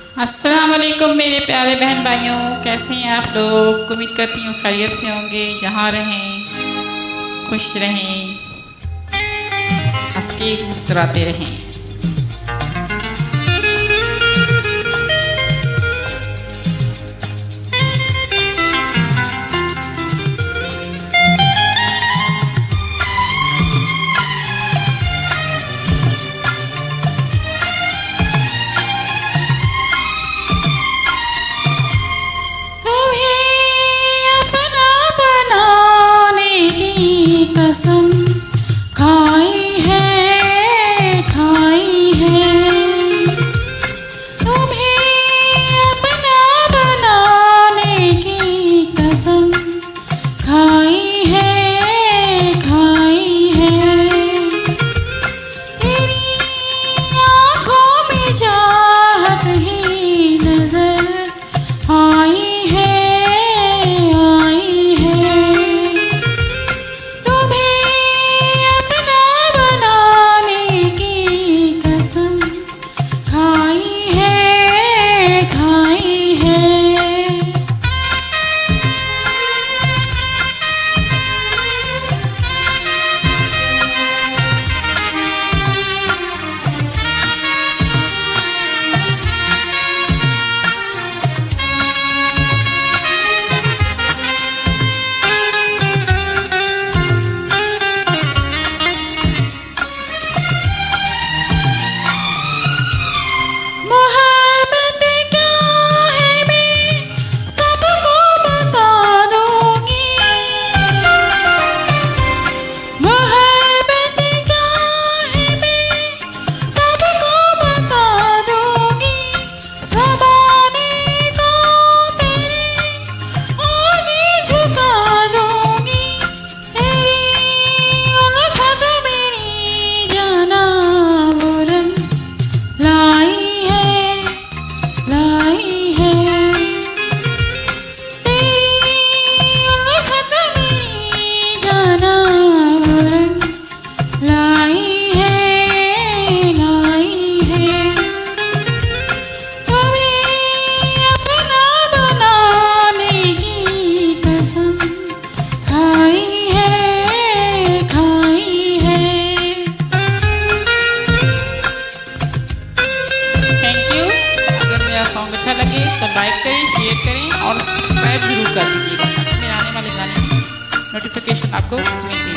अस्सलाम वालेकुम मेरे प्यारे बहन भाइयों, कैसे हैं आप लोग। उम्मीद करती हूँ खैरियत से होंगे। जहाँ रहें खुश रहें, हंस के मुस्कुराते रहें। कसम खाई है तुम्हें अपना बनाने की कसम खाई है तेरी आँखों में चाहत ही नजर आई है सॉन्ग अच्छा लगे तो लाइक करें, शेयर करें और सब्सक्राइब जरूर कर दीजिएगा ताकि मेरे आने वाले गाने की नोटिफिकेशन आपको मिलती